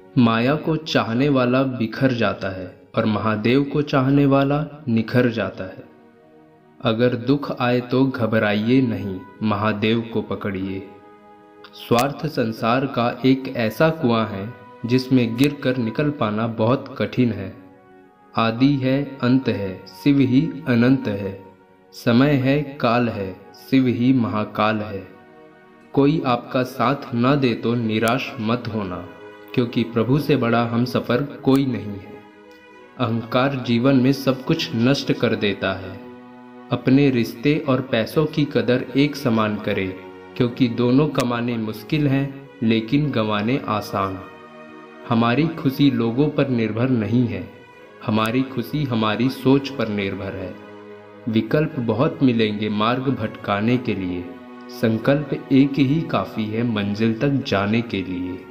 माया को चाहने वाला बिखर जाता है और महादेव को चाहने वाला निखर जाता है। अगर दुख आए तो घबराइए नहीं, महादेव को पकड़िए। स्वार्थ संसार का एक ऐसा कुआं है जिसमें गिरकर निकल पाना बहुत कठिन है। आदि है, अंत है, शिव ही अनंत है। समय है, काल है, शिव ही महाकाल है। कोई आपका साथ न दे तो निराश मत होना, क्योंकि प्रभु से बड़ा हमसफर कोई नहीं है। अहंकार जीवन में सब कुछ नष्ट कर देता है। अपने रिश्ते और पैसों की कदर एक समान करें, क्योंकि दोनों कमाने मुश्किल हैं लेकिन गंवाने आसान। हमारी खुशी लोगों पर निर्भर नहीं है, हमारी खुशी हमारी सोच पर निर्भर है। विकल्प बहुत मिलेंगे मार्ग भटकाने के लिए, संकल्प एक ही काफ़ी है मंजिल तक जाने के लिए।